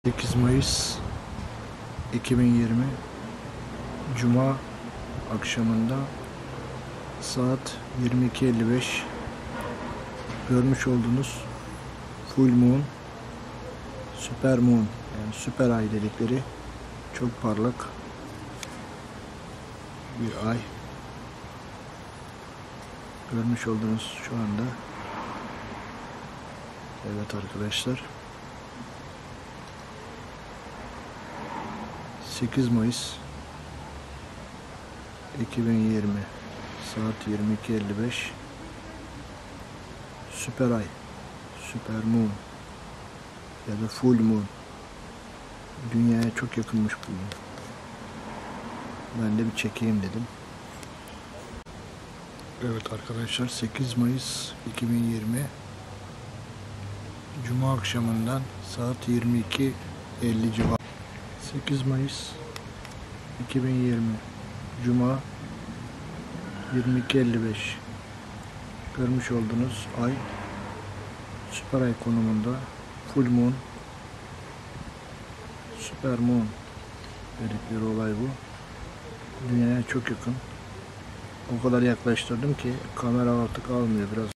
8 Mayıs 2020 Cuma akşamında saat 22:55 görmüş olduğunuz Full Moon, Süper Moon, yani süper ay dedikleri çok parlak bir ay görmüş olduğunuz şu anda. Evet arkadaşlar, 8 Mayıs 2020 saat 22:55 süper ay, süper moon ya da full moon dünyaya çok yakınmış bugün. Ben de bir çekeyim dedim. Evet arkadaşlar, 8 Mayıs 2020 Cuma akşamından saat 22:50 civarı. 8 Mayıs 2020 Cuma 22:55 görmüş olduğunuz ay süper ay konumunda, full moon, süper moon dedikleri olay bu. Dünyaya çok yakın. O kadar yaklaştırdım ki kamera artık almıyor. Biraz